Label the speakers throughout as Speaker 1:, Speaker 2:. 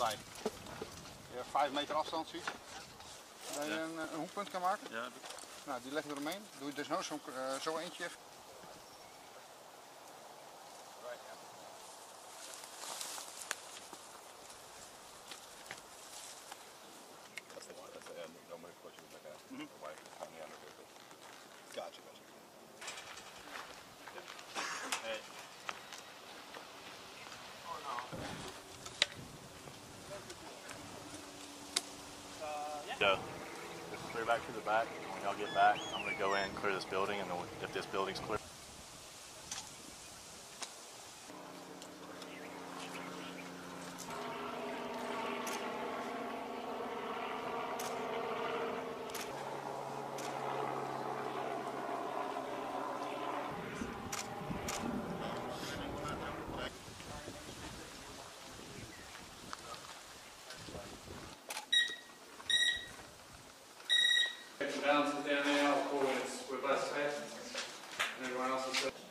Speaker 1: 5. Je 5 meter afstand ziet. Dat je een hoekpunt kan maken.
Speaker 2: Ja.
Speaker 1: Nou, die leg je eromheen. Doe je dus nou zo eentje even.
Speaker 3: Gotcha.
Speaker 2: Hey. So, just clear back to the back. When y'all get back, I'm going to go in, clear this building, and then if this building's clear.
Speaker 4: Balances down there, I'll call when we're both set, and everyone else is set.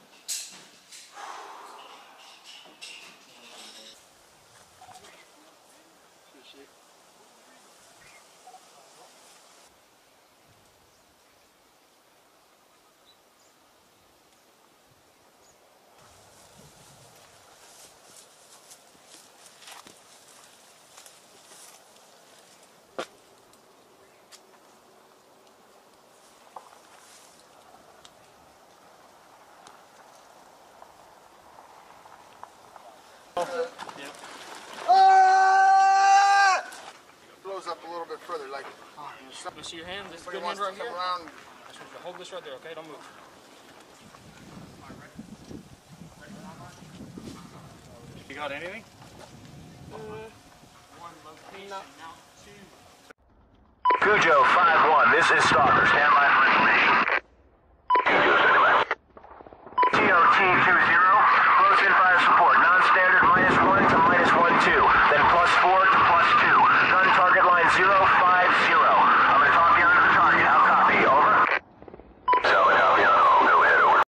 Speaker 1: Yeah. Ah! Blows up a little bit further, like.
Speaker 4: Let me see your hand. This is good
Speaker 1: Somebody
Speaker 4: hand
Speaker 1: wants
Speaker 4: right
Speaker 1: to come
Speaker 4: here.
Speaker 1: around.
Speaker 4: I just want you to hold this right there, okay? Don't move.
Speaker 2: You got anything?
Speaker 5: Cujo 5-1, this is Stalker. Stand by for information. TOT 20, close in fire support. Non-standard -1 to -12, then +4 to +2. Gun target line 050.